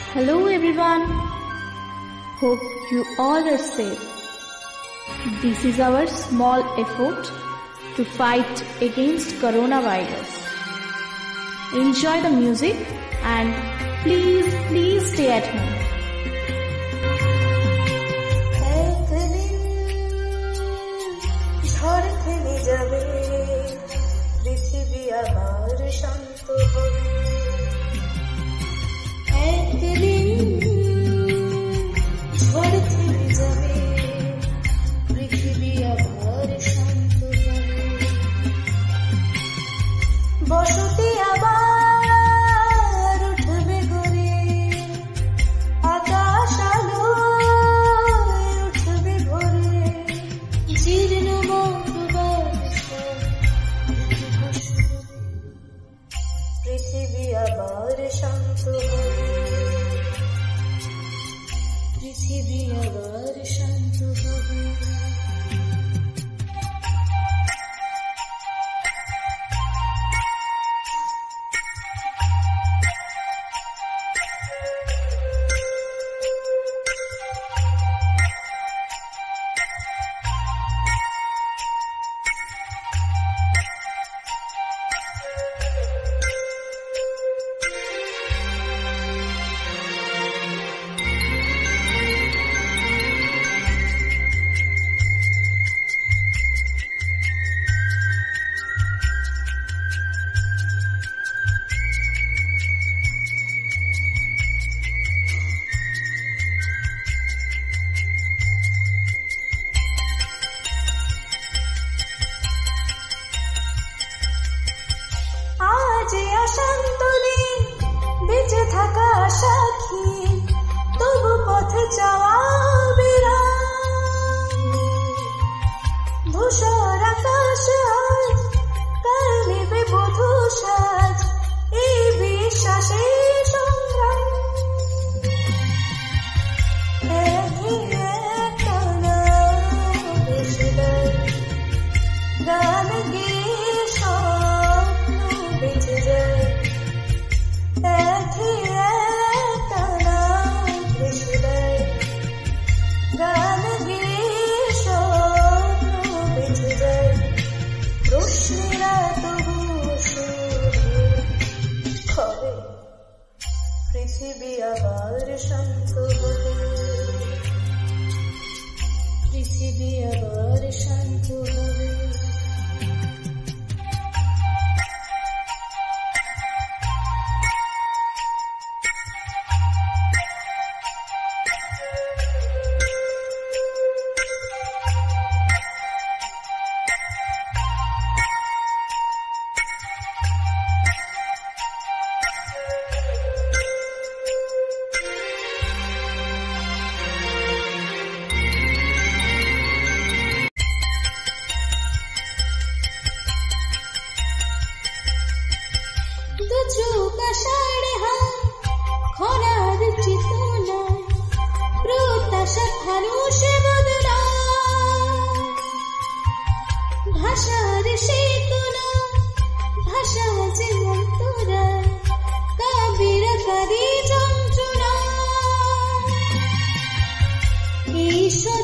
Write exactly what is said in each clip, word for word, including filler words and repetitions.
Hello everyone. Hope you all are safe. This is our small effort to fight against coronavirus. Enjoy the music and please, please stay at home. পৃথিবী আবার শান্ত হবে একদিন ঝড় থেমে যাবে পৃথিবী আবার শান্ত হবে বসতি আবার উঠবে গড়ে আকাশ আলোয় উঠবে ভরে জীর্ণ পৃথিবী আবার শান্ত হবে পৃথিবী আবার শান্ত হবে যে অশান্ত দিন বেঁচে থাকা সাক্ষী তবু পথ চাওয়া বিরাম ধূসর আকাশ আজ কাল নেবে বধূ সাজ এই বিশ্বাসে সংগ্রাম গান গিয়ে বেঁচে যায় একই একটানা ভেসে দেয় গান গিয়ে স্বপ্ন বেঁচে যায় রশ্মিরা তবু হবে পৃথিবী আবার শান্ত হবে পৃথিবী আবার শান্ত হবে চোখ আষাঢ়ে হায় খরার চেতনায় প্রত্যাশা ফানুষে বদলায় ভাষার চেতনা ভাষা যে অন্তরায় কাবির কারি যন্ত্রণা ঈশ্বর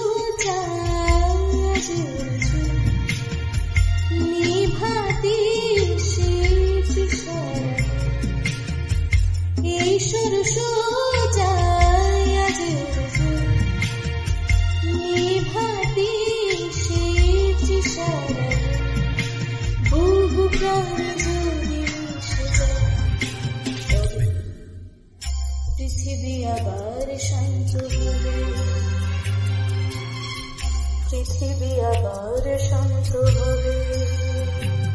সুচাজ নিভাতি ঈশ্বর সোজায় আজ নিভাতি শিশারা বহু প্রাণ যদি পৃথিবী আবার শান্ত হবে পৃথিবী আবার শান্ত হবে